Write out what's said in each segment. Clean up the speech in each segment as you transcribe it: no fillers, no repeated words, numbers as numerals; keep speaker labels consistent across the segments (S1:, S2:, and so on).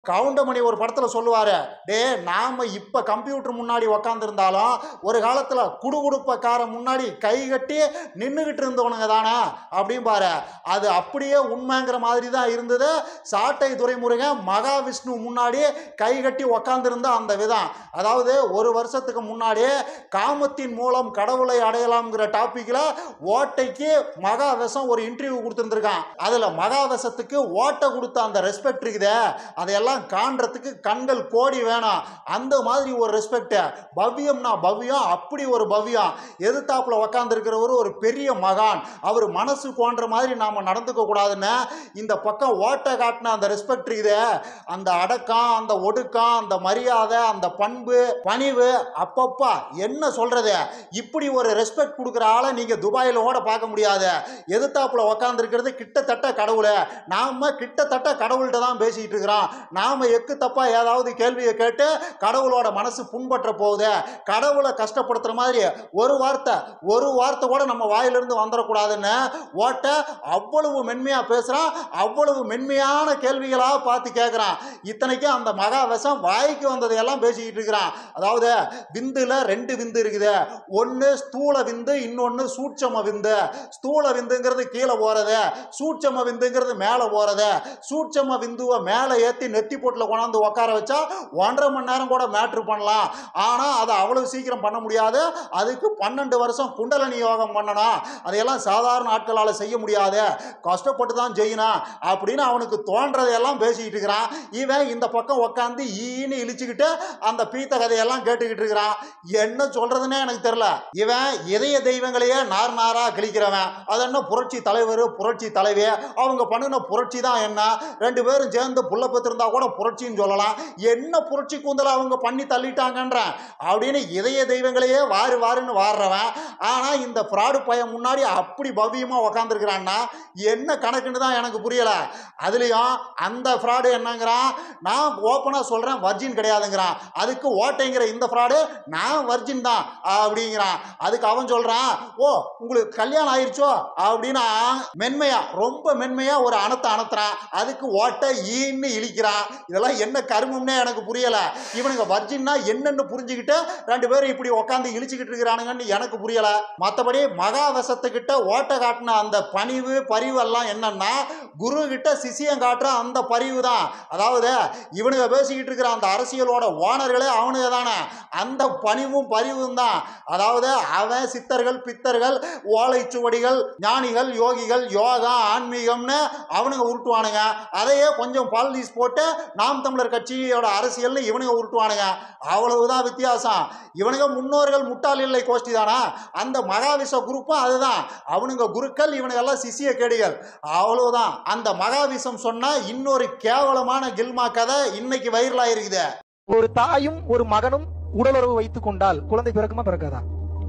S1: கவுண்டமணி ஒரு படத்தில் சொல்லுவார், டே நாம் இப்போ கம்ப்யூட்டர் முன்னாடி உக்காந்துருந்தாலும் ஒரு காலத்தில் குடுகுடுப்பக்கார முன்னாடி கை கட்டி நின்றுக்கிட்டு இருந்தவனுங்க தானே அப்படிம்பாரு. அது அப்படியே உண்மைங்கிற மாதிரி தான் இருந்தது. சாட்டை துரைமுருகன் மகாவிஷ்ணு முன்னாடி கை கட்டி உக்காந்துருந்த அந்த விதம். அதாவது ஒரு வருஷத்துக்கு முன்னாடி காமத்தின் மூலம் கடவுளை அடையலாம்ங்கிற டாபிக்ல ஓட்டைக்கு மகாவிஷம் ஒரு இன்டர்வியூ கொடுத்துருந்துருக்கான். அதுல மகாவிஷத்துக்கு ஓட்டை கொடுத்த அந்த ரெஸ்பெக்ட் இருக்குதே, அதையெல்லாம் காண்றதுக்கு கண்கள் கோடி வேணும். அந்த மாதிரி ஒரு ரெஸ்பெக்ட். பவ்யம்னா பவ்யம், அப்படி ஒரு பவ்யம். எதிர்த்தாப்புல உக்காந்து இருக்கிறவர் ஒரு பெரிய மகான், அவர் மனசு போன்ற மாதிரி நாம நடந்துக்க கூடாதுன்னு இந்த பக்கம் ஓட்டை காட்டின அந்த ரெஸ்பெக்ட் இருக்குதே, அந்த அடக்கம், அந்த ஒடுக்கம், அந்த மரியாதை, அந்த பண்பு, பணிவு, அப்பப்பா என்ன சொல்றது, இப்படி ஒரு ரெஸ்பெக்ட் கொடுக்குற ஆளை நீங்க துபாயில கூட பார்க்க முடியாது. எதிர்த்தாப்புல உக்காந்து இருக்கிறது கிட்டத்தட்ட கடவுளை. நாம கிட்டத்தட்ட கடவுள்கிட்ட தான் பேசிட்டு இருக்கிறோம். நாம எக்கு தப்பா ஏதாவது கேள்வியை கேட்டு கடவுளோட மனசு புண்பற்ற போகுது. கடவுளை கஷ்டப்படுத்துற மாதிரி ஒரு வார்த்தை கூட நம்ம வாயிலிருந்து வந்துடக்கூடாதுன்னு ஓட்ட அவ்வளவு மென்மையா பேசுறான். அவ்வளவு மென்மையான கேள்விகளா பார்த்து கேட்கிறான். இத்தனைக்கும் அந்த மகாவிஷம் வாய்க்கு வந்ததையெல்லாம் பேசிக்கிட்டு இருக்கிறான். அதாவது விந்துல ரெண்டு விந்து இருக்குது, ஒன்னு ஸ்தூல விந்து, இன்னொன்னு சூட்சம விந்து. ஸ்தூல விந்துங்கிறது கீழே போறது, சூட்சம விந்துங்கிறது மேல போறது. சூட்சம விந்துவை மேல ஏத்தி நெத்தி போட்டுல கொண்டாந்து உட்கார வச்சா 1.5 மணி நேரம் கூட மேட்ரு பண்ணலாம். ஆனா அதை அவ்வளவு சீக்கிரம் பண்ண முடியாது. அதுக்கு 12 வருஷம் குண்டலினி யோகம் பண்ணணும். அதையெல்லாம் சாதாரண ஆட்களால செய்ய முடியாது, கஷ்டப்பட்டு தான் செய்யணும் அப்படின்னு அவனுக்கு தோன்றதையெல்லாம் பேசிக்கிட்டு இருக்கிறான். இவன் இந்த பக்கம் உட்காந்து ஈன்னு இழிச்சுக்கிட்டு அந்த பீத்த கதையெல்லாம் கேட்டுக்கிட்டு இருக்கிறான். என்ன சொல்றதுன்னே எனக்கு தெரியல. இவன் இதய தெய்வங்களையே நார் நாரா கிழிக்கிறவன். அது என்ன புரட்சி தலைவர், புரட்சி தலைவி, அவங்க பண்ணின புரட்சி தான் என்ன, 2 பேரும் சேர்ந்து புள்ள பெற்றிருந்தா கூட புரட்சின்னு சொல்லலாம். என்ன புரட்சி கூந்தல அவங்க பண்ணி தள்ளிட்டாங்கன்ற அப்படின்னு இதய தெய்வங்களையே வாருன்னு வாடுறவன். ஆனா இந்த ஃப்ராடு பையன் முன்னாடி அப்படி பவ்யமா உக்காந்துருக்கிறான்னா என்ன கணக்குன்னு தான் எனக்கு புரியல. அதுலயும் அந்த ஃப்ராடு என்னங்கிறான், நான் ஓப்பனா சொல்றேன் வர்ஜின் கிடையாதுங்கிறான். அதுக்கு ஓட்டைங்கிற இந்த ஃப்ராடு நான் வர்ஜின் தான் அப்படிங்கிறான். அதுக்கு அவன் சொல்றான், ஓ உங்களுக்கு கல்யாணம் ஆயிடுச்சோ அப்படின்னு மென்மையா, ரொம்ப மென்மையா ஒரு அணத்துறான். அதுக்கு ஓட்டை ஈன்னு இழிக்கிறான். இதெல்லாம் என்ன கருமம்னே எனக்கு புரியல. இவனுங்க வர்ஜின்னா என்னன்னு புரிஞ்சுக்கிட்டு 2 பேரும் இப்படி உட்காந்து இழிச்சுக்கிட்டு இருக்கிறானுங்கன்னு எனக்கு புரியல. மற்றபடி மகாவிஷத்துக்கிட்ட ஓட்டை காட்டின அந்த பணிவு பரிவு எல்லாம் என்னன்னா, குரு கிட்ட சிசியம் காட்டுற அந்த பரிவு தான். அதாவது இவனுங்க பேசிக்கிட்டு இருக்கிற அந்த அரசியலோட ஓனர்களே அவனுங்க தானே. அந்த பணிவும் பரிவும் தான். அதாவது அவன் சித்தர்கள், பித்தர்கள், ஓலைச்சுவடிகள், ஞானிகள், யோகிகள், யோகா, ஆன்மீகம்னு அவனுங்க உருட்டுவானுங்க. அதையே கொஞ்சம் பாலிடிக்ஸ் போட்டு நாம் தமிழர் கட்சியோட அரசியல்னு இவனுங்க உருட்டுவானுங்க. அவ்வளவுதான் வித்தியாசம். இவனுங்க முன்னோர்கள் முட்டாள் இல்லை கோஷ்டி தானா. அந்த மகாவிஷ குரூப்பும் அதுதான். அவனுங்க குருக்கள், இவனுங்க எல்லாம் சிசிய கேடிகள். அவ்வளவுதான். அந்த மகாவிஷம் சொன்னா இன்னொரு கேவலமான கில்மா கதை இன்னைக்கு வைரலா இருக்குது.
S2: ஒரு தாயும் ஒரு மகனும் உடலுறவு வைத்துக் கொண்டால் குழந்தை பிறக்குமா பிறக்காதா?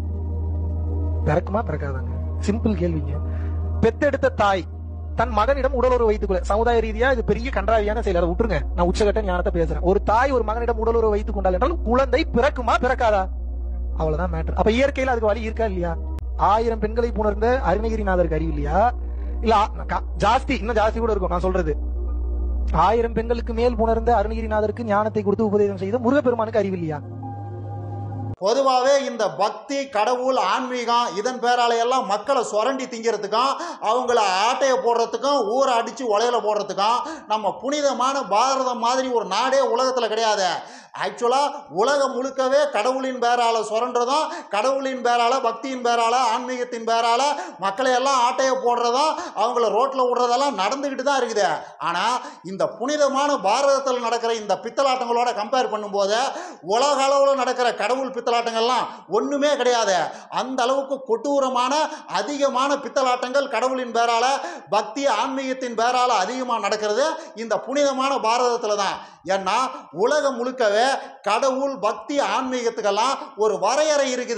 S2: பிறக்குமா பிறக்காதாங்க? சிம்பிள் கேள்விங்க. பெத்தெடுத்த தாய் தன் மகனிடம் உடலுறவு வைத்துக் கொள்ள, சமுதாய ரீதியா இது பெரிய கன்றாவியான செயல். அதை விட்டுருங்க, நான் உச்சகட்ட ஞானத்தை பேசுறேன். ஒரு தாய் ஒரு மகனிடம் உடலுறவு வைத்துக் கொண்டால் என்றால் குழந்தை பிறக்குமா பிறக்காதா? அவ்வளவுதான் மேட்டர். அப்ப இயற்கையில அதுக்கு வழி இருக்கா இல்லையா? 1000 பெண்களை புணர்ந்த அருணகிரிநாதருக்கு அறிவு இல்லையா? இல்ல ஜாஸ்தி, இன்னும் ஜாஸ்தி கூட இருக்கும். நான் சொல்றது 1000 பெண்களுக்கு மேல் புணர்ந்த அருணகிரிநாதருக்கு ஞானத்தை கொடுத்து உபதேசம் செய்த முருகப்பெருமானுக்கு அறிவு இல்லையா?
S1: பொதுவாகவே இந்த பக்தி, கடவுள், ஆன்மீகம் இதன் பேரால எல்லாம் மக்களை சுரண்டி திங்கிறதுக்கும், அவங்கள ஆட்டையை போடுறதுக்கும், ஊரை அடிச்சு உலையில போடுறதுக்கும் நம்ம புனிதமான பாரதம் மாதிரி ஒரு நாடே உலகத்தில் கிடையாது. ஆக்சுவலா உலகம் முழுக்கவே கடவுளின் பேரால சுரண்டதும், கடவுளின் பேரால, பக்தியின் பேரால, ஆன்மீகத்தின் பேரால மக்களை எல்லாம் ஆட்டையை போடுறதும், அவங்கள ரோட்ல விடுறதெல்லாம் நடந்துகிட்டு தான் இருக்குது. ஆனா இந்த புனிதமான பாரதத்தில் நடக்கிற இந்த பித்தலாட்டங்களோட கம்பேர் பண்ணும்போது உலக அளவில் நடக்கிற கடவுள் பித்தலாட்டங்கள்லாம் ஒண்ணுமே கிடையாது. அந்த அளவுக்கு கொடூரமான அதிகமான பித்தலாட்டங்கள் கடவுளின் பேரால, பக்தி, ஆன்மீகத்தின் பேரால அதிகமாக நடக்கிறது இந்த புனிதமான பாரதத்தில் தான். ஏன்னா உலகம் முழுக்கவே கடவுள், பக்தி, ஆன்மீகத்துக்கெல்லாம் ஒரு வரையறை இருக்குது.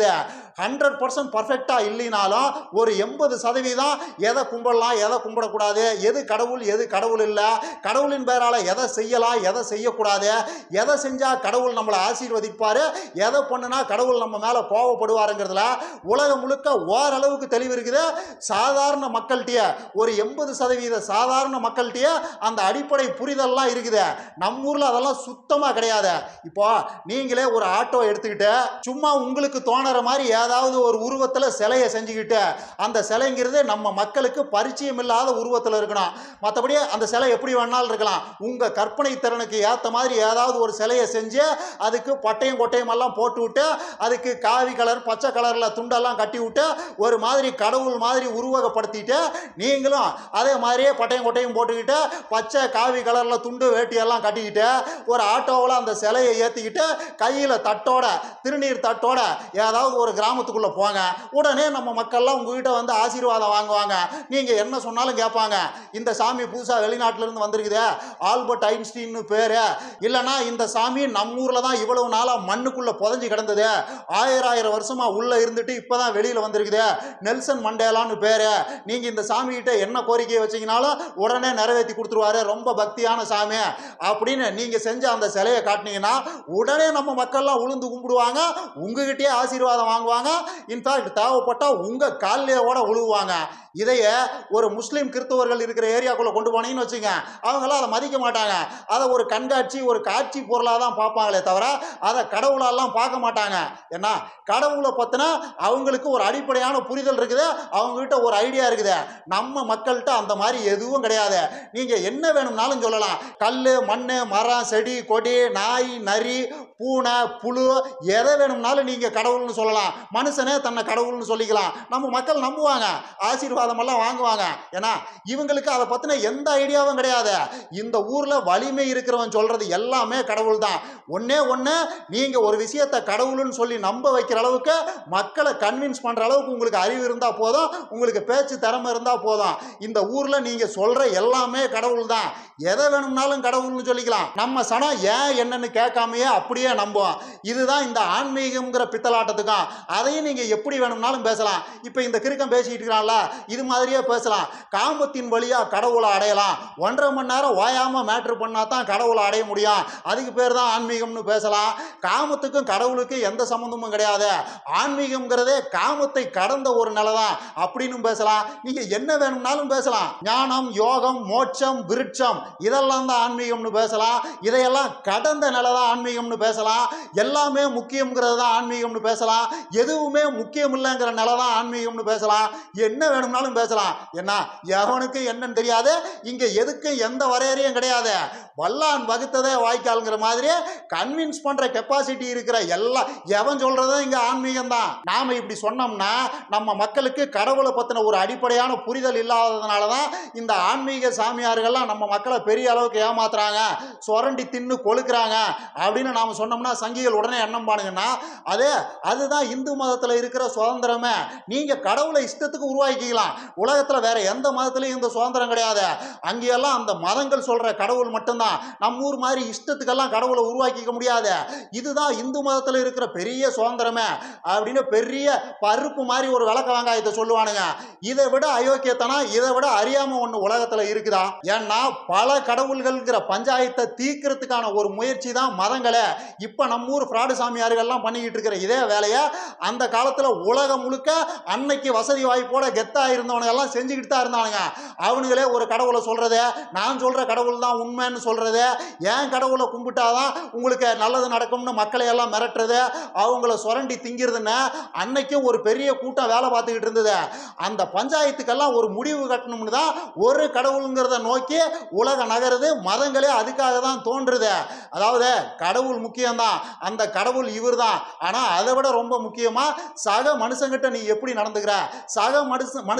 S1: 100% பர்ஃபெக்டா இல்லைனாலும் ஒரு 80% எதை கும்பிடலாம் எதை கும்பிடக்கூடாது, எது கடவுள் எது கடவுள் இல்லை, கடவுளின் பேரால எதை செய்யலாம் எதை செய்யக்கூடாது, எதை செஞ்சா கடவுள் நம்மளை ஆசீர்வதிப்பாரு, எதை பண்ணுனா கடவுள் நம்ம மேல கோவப்படுவாருங்கிறதுல உலகம் முழுக்க ஓரளவுக்கு தெளிவு இருக்குது. சாதாரண மக்கள்கிட்ட ஒரு 80% சாதாரண மக்கள்கிட்ட அந்த அடிப்படை புரிதல்லாம் இருக்குது. நம்ம ஊர்ல அதெல்லாம் சுத்தமா கிடையாது. இப்போ நீங்களே ஒரு ஆட்டோ எடுத்துக்கிட்டு சும்மா உங்களுக்கு தோணுற மாதிரி ஏதாவது ஒரு உருவத்துல சிலையை செஞ்சுக்கிட்டு, அந்த சிலைங்கிறது நம்ம மக்களுக்கு பரிச்சயம் இல்லாத உருவத்தில் இருக்கணும். மற்றபடி அந்த சிலை எப்படி வேணாலும் இருக்கலாம். உங்க கற்பனை திறனுக்கு ஏற்ற மாதிரி ஏதாவது ஒரு சிலையை செஞ்சு அதுக்கு பட்டையும் கொட்டையும் எல்லாம் போட்டு விட்டு, அதுக்கு காவி கலர் பச்சை கலர்ல துண்டெல்லாம் கட்டி விட்டு ஒரு மாதிரி கடவுள் மாதிரி உருவகப்படுத்திட்டு, நீங்களும் அதே மாதிரியே பட்டையும் கொட்டையும் போட்டுக்கிட்டு பச்சை காவி கலர்ல துண்டு வேட்டியெல்லாம் கட்டிக்கிட்டு ஒரு ஆட்டோவில் அந்த சிலையை ஏற்றிக்கிட்டு கையில் தட்டோட திருநீர் தட்டோட ஏதாவது ஒரு கிராமத்துக்குள்ள போங்க. உடனே நம்ம மக்கள்லாம் உங்ககிட்ட வந்து ஆசீர்வாதம் வாங்குவாங்க. நீங்க என்ன சொன்னாலும் கேட்பாங்க. இந்த சாமி புதுசா வெளிநாட்டுல இருந்து வந்திருக்குது, ஆல்பர்ட் ஐன்ஸ்டீன் பேரு, இல்லைன்னா இந்த சாமி நம்ம ஊர்ல தான் இவ்வளவு நாளா மண்ணுக்குள்ள புதஞ்சு கிடந்தது, 1000 வருஷமா உள்ள இருந்துட்டு இப்பதான் வெளியில வந்திருக்குது, நெல்சன் மண்டேலான்னு பேரு, நீங்க இந்த சாமி கிட்ட என்ன கோரிக்கையை வச்சீங்கனாலும் உடனே நிறைவேற்றி கொடுத்துருவாரு, ரொம்ப பக்தியான சாமி அப்படின்னு நீங்க செஞ்ச அந்த சிலையை காட்டினீங்கன்னா உடனே நம்ம மக்கள்லாம் உளுந்து கும்பிடுவாங்க, உங்ககிட்டயே ஆசீர்வாதம் வாங்குவாங்க. இன்ஃபேக்ட் தேவைப்பட்டா உங்க காலையோட உழுவுவாங்க. இதைய ஒரு முஸ்லீம் கிறிஸ்தவர்கள் இருக்கிற ஏரியாக்குள்ள கொண்டு போனீங்கன்னு வச்சுங்க, அவங்களாம் அதை மதிக்க மாட்டாங்க. அதை ஒரு கண்காட்சி ஒரு காட்சி பொருளாக தான் பார்ப்பாங்களே தவிர அதை கடவுளெல்லாம் பார்க்க மாட்டாங்க. ஏன்னா கடவுளை பற்றினா அவங்களுக்கு ஒரு அடிப்படையான புரிதல் இருக்குது, அவங்ககிட்ட ஒரு ஐடியா இருக்குது. நம்ம மக்கள்கிட்ட அந்த மாதிரி எதுவும் கிடையாது. நீங்க என்ன வேணும்னாலும் சொல்லலாம். கல் மண் மரம் செடி கொடி நாய் நரி பூனை புழு எதை வேணும்னாலும் நீங்க கடவுள்னு சொல்லலாம். மனுஷனே தன்னை கடவுள்னு சொல்லிக்கலாம். நம்ம மக்கள் நம்புவாங்க, ஆசீர்வாதம் எல்லாம் வாங்குவாங்க. ஏன்னா இவங்களுக்கு அதை பத்தின எந்த ஐடியாவும் கிடையாது. இந்த ஊர்ல வலிமை இருக்கிறவன் சொல்றது எல்லாமே கடவுள் தான். ஒன்னே ஒண்ணு, நீங்க ஒரு விஷயத்தை கடவுள்னு சொல்லி நம்ப வைக்கிற அளவுக்கு மக்களை கன்வின்ஸ் பண்ற அளவுக்கு உங்களுக்கு அறிவு இருந்தா போதும், உங்களுக்கு பேச்சு திறமை இருந்தா போதும். இந்த ஊர்ல நீங்க சொல்ற எல்லாமே கடவுள் தான். எதை வேணும்னாலும் கடவுள்னு சொல்லிக்கலாம். நம்ம சனம் ஏன் என்னன்னு கேட்காமையே அப்படியே நம்புவோம். இதுதான் இந்த ஆன்மீகம்ங்கிற பித்தலாட்டத்துக்கும். அதையும் நீங்க எப்படி வேணும்னாலும் பேசலாம். இப்ப இந்த கிறுக்கம் பேசிட்டு இருக்கிறான்ல, இது மாதிரியே பேசலாம். காமத்தின் வழியா கடவுளை அடையலாம், 1.5 மணி நேரம் ஓயாம மேட்ரு பண்ணா தான் கடவுளை அடைய முடியும், அதுக்கு பேர் தான் ஆன்மீகம்னு பேசலாம். காமத்துக்கும் கடவுளுக்கும் எந்த சம்பந்தமும் கிடையாது. ஆன்மீகம்ங்கிறதே காமத்தை கடந்த ஒரு நிலை தான் அப்படின்னு பேசலாம். நீங்க என்ன வேணும்னாலும் பேசலாம். ஞானம் யோகம் மோட்சம் விருட்சம் இதெல்லாம் தான் ஆன்மீகம்னு பேசலாம். இதையெல்லாம் கடந்த நிலை தான் ஆன்மீகம்னு பேசலாம். எல்லாமே முக்கியம்ங்கிறது தான் ஆன்மீகம்னு பேசலாம். எதுவுமே முக்கியம் இல்லைங்கிற நிலை தான் ஆன்மீகம்னு பேசலாம். என்ன வேணும்னாலும் பேசலாம். என்ன எவனுக்கு என்னன்னு தெரியாது, இங்க எதுக்கு எந்த வரையறையும் கிடையாது. வல்லான் வகுத்ததே வாய்க்கால்ங்கிற மாதிரி கன்வின்ஸ் பண்ற கெப்பாசிட்டி இருக்கிற எல்லா எவன் சொல்றதும் இங்க ஆன்மீகம் தான். நாம இப்படி சொன்னோம்னா நம்ம மக்களுக்கு கடவுளை பத்தின ஒரு அடிப்படையான புரிதல் இல்லாததுனாலதான் இந்த ஆன்மீக சாமியார்கள்லாம் நம்ம மக்களை பெரிய அளவுக்கு ஏமாத்துறாங்க, சுரண்டி தின்னு கொழுக்கிறாங்க அப்படின்னு நாம சொன்னோம்னா சங்கிகள் உடனே எண்ணம் பானுங்கன்னா அதுதான் இந்து மதத்துல இருக்கிற சுதந்திரமே. நீங்க கடவுளை இஷ்டத்துக்கு உருவாக்கிக்கலாம். உலகத்துல வேற எந்த மதத்திலையும் இந்த சுதந்திரம் கிடையாது. அங்கெல்லாம் அந்த மதங்கள் சொல்ற கடவுள் மட்டும்தான். நம்ம ஊர் மாதிரி இஷ்டத்துக்கெல்லாம் கடவுளை உருவாக்கிக்க முடியாது. இதுதான் இந்து மதத்துல இருக்கிற பெரிய சுதந்திரமே அப்படின்னு பெரிய பருப்பு மாதிரி ஒரு விளக்க வெங்காயத்தை சொல்லுவானுங்க. இதை விட அயோக்கியத்தனம், இதை விட அறியாம ஒண்ணு உலகத்துல இருக்குதா? ஏன்னா பல கடவுள்கள்ங்கிற பஞ்சாயத்தை தீர்க்கிறதுக்கான ஒரு முயற்சி தான் மதங்களே. இப்ப நம்ம ஊர் ஃப்ராடு சாமியார்கள்லாம் பண்ணிக்கிட்டு இருக்கிற இதே வேலையை அந்த காலத்துல உலகம் முழுக்க அன்னைக்கு வசதி வாய்ப்போட கெத்தா இருந்தவனுங்க எல்லாம் செஞ்சுக்கிட்டு தான் இருந்தானுங்க. அவனுங்களே ஒரு கடவுளை சொல்றது, நான் சொல்ற கடவுள் தான் உண்மைன்னு சொல்றது, ஏன் கடவுளை கும்பிட்டாதான் உங்களுக்கு நல்லது நடக்கும்னு மக்களை எல்லாம் மிரட்டுறது, அவங்கள சுரண்டி திங்கிறதுன்னு அன்னைக்கும் ஒரு பெரிய கூட்டம் வேலை பார்த்துக்கிட்டு இருந்தது. அந்த பஞ்சாயத்துக்கெல்லாம் ஒரு முடிவு கட்டணும்னு தான் ஒரு கடவுளுங்கிறத நோக்கி உலக நகருது. மதங்களே அதுக்காக தான் தோன்றுது. அதாவது கடவுள் முக்கியம்தான், அந்த கடவுள் இவர் தான். ஆனா அதை விட ரொம்ப முக்கியமா சக மனுஷங்கிட்ட நீ எப்படி நடந்துக்கிற, சக மனுஷ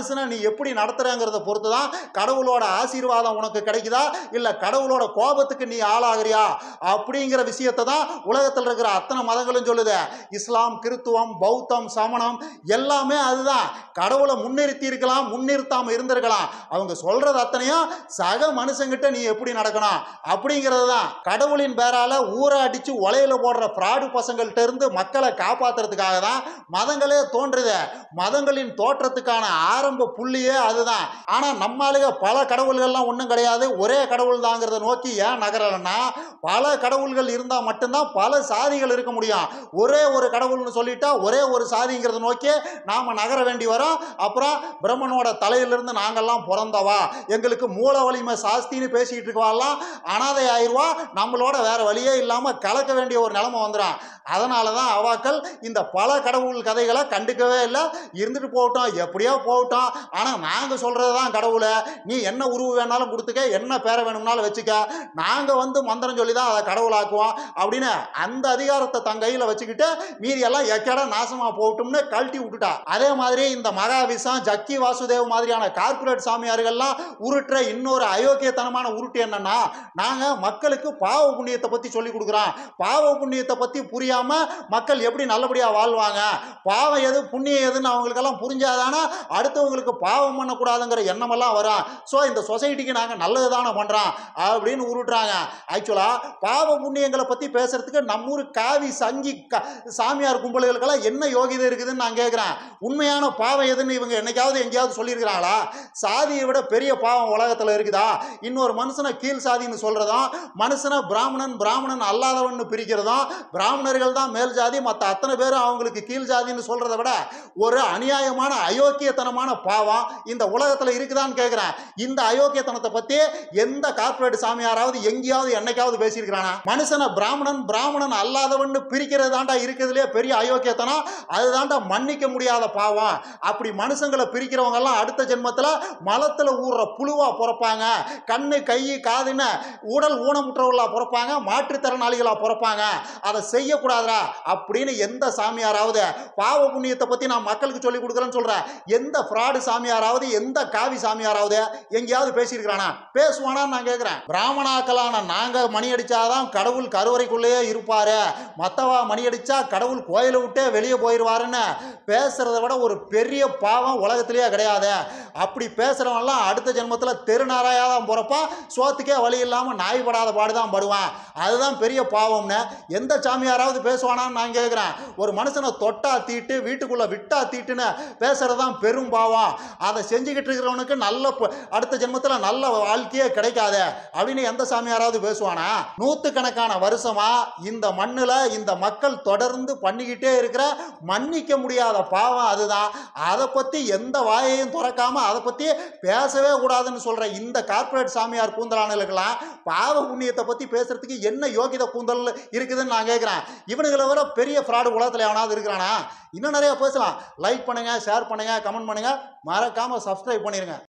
S1: மனுஷனை நீ எப்படி நடத்துறங்கிறத பொறுத்து தான் கடவுளோட ஆசீர்வாதம் உனக்கு கிடைக்குதா இல்ல கடவுளோட கோபத்துக்கு நீ ஆளாகிறியா அப்படிங்கிற விஷயத்தை தான் உலகத்தில் இருக்கிற அத்தனை மதங்களும் சொல்லுது. இஸ்லாம், கிறித்துவம், பௌத்தம், சமணம் எல்லாமே அதுதான். கடவுளை முன்னிறுத்தி இருக்கலாம், முன்னிறுத்தாம இருந்திருக்கலாம். அவங்க சொல்றது அத்தனையும் சக மனுஷங்கிட்ட நீ எப்படி நடக்கணும் அப்படிங்கிறது தான். கடவுளின் பேரால ஊரை அடிச்சு ஒலையில போடுற பிராடு பசங்கள்ட்ட இருந்து மக்களை காப்பாத்துறதுக்காக தான் மதங்களே தோன்றுது. மதங்களின் தோற்றத்துக்கான ஆரம்ப புள்ளியே அதுதான். ஆனா நம்மளுக பல கடவுள்கள்லாம் ஒன்றும் கிடையாது, ஒரே கடவுள் தாங்கிறத நோக்கி ஏன் நகரலன்னா, பல கடவுள்கள் இருந்தா மட்டும்தான் பல சாதிகள் இருக்க முடியும். ஒரே ஒரு கடவுள்னு சொல்லிட்டா ஒரே ஒரு சாதிங்கிறத நோக்கி நாம நகர வேண்டி வரும். அப்புறம் பிரம்மனோட தலையிலிருந்து நாங்கெல்லாம் பிறந்தவா, எங்களுக்கு மூல வலிமை சாஸ்தின்னு பேசிக்கிட்டு இருக்கவாலாம் அனாதை ஆயிடுவா, நம்மளோட வேற வழியே இல்லாம கலக்க வேண்டிய ஒரு நிலைமை வந்துடும். அதனாலதான் அவாக்கள் இந்த பல கடவுள் கதைகளை கண்டுக்கவே இல்லை. இருந்துட்டு போகட்டும், எப்படியோ போகட்டும், ஆனா நாங்க சொல்றதுதான் கடவுளை, நீ என்ன உருவு வேணாலும் கொடுத்துக்க, என்ன பேரை வேணும்னாலும் வச்சுக்க, நாங்க மந்திரம் சொல்லி தான் அதை கடவுளாக்குவோம் அப்படின்னு அந்த அதிகாரத்தை தன் கையில வச்சுக்கிட்டு மீதி எல்லாம் எக்கட நாசமா போகட்டும்னு கழட்டி விட்டுட்டா. அதே மாதிரி இந்த மகாவிஷம், ஜக்கி வாசுதேவ் மாதிரியான கார்பரேட் சாமியார்கள்லாம் உருட்டுற இன்னொரு அயோக்கியத்தனமான உருட்டு என்னன்னா, நாங்க மக்களுக்கு பாவ புண்ணியத்தை பத்தி சொல்லி கொடுக்குறோம், பாவ புண்ணியத்தை பத்தி புரியாம மக்கள் எப்படி நல்லபடியா வாழ்வாங்க, பாவம் எது புண்ணியம் எதுன்னு அவங்களுக்கெல்லாம் புரிஞ்சாதானே அடுத்தவங்களுக்கு பாவம் பண்ணக்கூடாதுங்கிற எண்ணமெல்லாம் வரும். ஸோ இந்த சொசைட்டிக்கு நாங்கள் நல்லது தானே பண்ணுறோம் அப்படின்னு உருட்டுறாங்க. ஆக்சுவலாக பாவ புண்ணியங்களை பற்றி பேசுறதுக்கு நம்மூர் காவி சங்கி சாமியார் கும்பல்களுக்கெல்லாம் என்ன யோகிதை இருக்குதுன்னு நான் கேட்குறேன். உண்மையான பாவம் எதுன்னு இவங்க என்னைக்காவது எங்கேயாவது சொல்லியிருக்கிறாங்களா? சாதியை விட பெரிய பாவம் உலகத்தில் இருக்குதா? இன்னொரு மனுஷனை கீழ் சாதின்னு சொல்கிறதும், மனுஷனை பிராமணன் பிராமணன் அல்லாதவன்னு பிரிக்கிறதும், பிராமணர்கள் தான் மேல் ஜாதி, மற்ற அத்தனை பேரும் அவங்களுக்கு கீழ் ஜாதின்னு சொல்கிறத விட ஒரு அநியாயமான அயோக்கியத்தனமான பாவம் இந்த உலகத்தில் இருக்குதான்னு கேட்குறேன். இந்த அயோக்கியத்தனத்தை பற்றி எந்த கார்பரேட் சாமியாராவது எங்கேயாவது என்னைக்காவது பேசியிருக்கிறானா? மனுஷனை பிராமணன் பிராமணன் அல்லாதவன்னு பிரிக்கிறது தாண்டா இருக்கிறதுலே பெரிய அயோக்கியத்தனம், அதுதாண்டா மன்னிக்க முடியாத பாவம். அப்படி மனுஷங்களை பிரிக்கிறவங்க எல்லாம் அடுத்த ஜென்மத்தில் மலத்தில் ஊறுற புழுவா பிறப்பாங்க, கண்ணு கை காதுன்னு உடல் ஊனமுற்றவர்களா பிறப்பாங்க, மாற்றுத்திறனாளிகளா பிறப்பாங்க. அதை செய்யக்கூடாதா அப்படின்னு எந்த சாமியாராவது பாவ புண்ணியத்தை பற்றி நான் மக்களுக்கு சொல்லி கொடுக்குறேன்னு சொல்கிறேன், எந்த ஃப்ராடு சாமியாராவது எந்த காவி சாமியாராவது எங்கேயாவது பேசியிருக்கிறானா? பேசுவானான்னு நான் கேட்குறேன். பிராமணாக்களான நாங்கள் மணி அடித்தாதான் கடவுள் கருவறைக்குள்ளேயே இருப்பார், மற்றவா மணி அடித்தா கடவுள் கோயிலை விட்டே வெளியே போயிடுவாருன்னு பேசுகிறத விட ஒரு பெரிய பாவம் உலகத்திலேயே கிடையாது. அப்படி பேசுகிறவன்லாம் அடுத்த ஜென்மத்தில் தெருநாராயாக தான் பிறப்பான், சோத்துக்கே வழி இல்லாமல் நாய்படாத பாடு தான் படுவான். அதுதான் பெரிய பாவம்னு எந்த சாமியாராவது பேசுவானான்னு நான் கேட்குறேன். ஒரு மனுஷனை தொட்டா தீட்டு வீட்டுக்குள்ளே விட்டா தீட்டுன்னு பேசுகிறது தான் பெரும் பாவம். அதை செஞ்சுக்கிட்டு இருக்கிறவனுக்கு நல்ல அடுத்த ஜென்மத்தில் நல்ல வாழ்க்கையே கிடைக்காது அப்படின்னு எந்த சாமியாராவது பேசுவானா? நூற்றுக்கணக்கான வருஷமா இந்த மண்ணில் இந்த மக்கள் தொடர்ந்து பண்ணிக்கிட்டே இருக்கிற மன்னிக்க முடியாத பாவம் அதுதான். அதை பற்றி எந்த வாயையும் துறக்காம அதை பற்றி பேசவே கூடாதுன்னு சொல்கிற இந்த கார்பரேட் சாமியார் கூந்தலானுகளுக்கெல்லாம் பாவ புண்ணியத்தை பற்றி பேசுறதுக்கு என்ன யோகித கூந்தல் இருக்குதுன்னு நான் கேட்குறேன். இவனுங்களை விட பெரிய ஃப்ராடு உலகத்தில் எவனாவது இருக்கிறானா? இன்னும் நிறைய பேசலாம். லைக் பண்ணுங்கள், ஷேர் பண்ணுங்கள், கமெண்ட் பண்ணுங்கள், மறக்காமல் சப்ஸ்கிரைப் பண்ணிடுங்க.